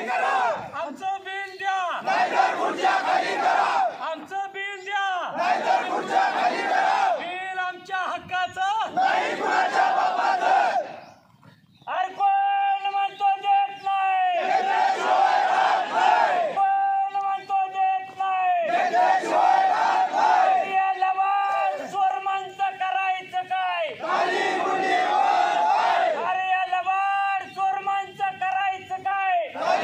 आमचं बिल द्या, आमचं बिल द्या, बिल आमच्या हक्काचं, अरे कोण म्हणतो देत नाही, कोण म्हणतो देत नाही, या लबाड चोरमांचं करायचं काय, अरे या लबाड चोरमांचं करायचं काय।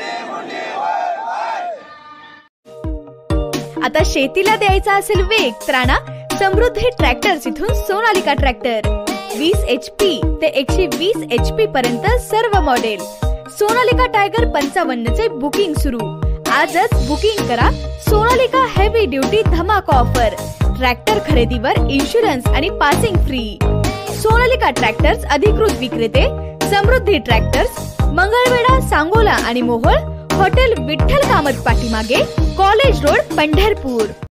आता शेतीला द्यायचा असेल वेग तर आणा समृद्धी ट्रॅक्टर्स इथून सोनालिका ट्रॅक्टर 20 HP ते 120 HP पर्यंत सर्व मॉडेल। सोनालिका टायगर 55 चे बुकिंग सुरू। आजच बुकिंग करा सोनालिका हेवी ड्युटी धमाका ऑफर। ट्रॅक्टर खरेदीवर इन्शुरन्स आणि पासिंग फ्री। सोनालिका ट्रॅक्टर्स अधिकृत विक्रेते समृद्धी ट्रॅक्टर्स, मंगळवेढा, सांगोला आणि मोहोळ, हॉटेल विठ्ठल कामत पाठीमागे, कॉलेज रोड, पंढरपूर।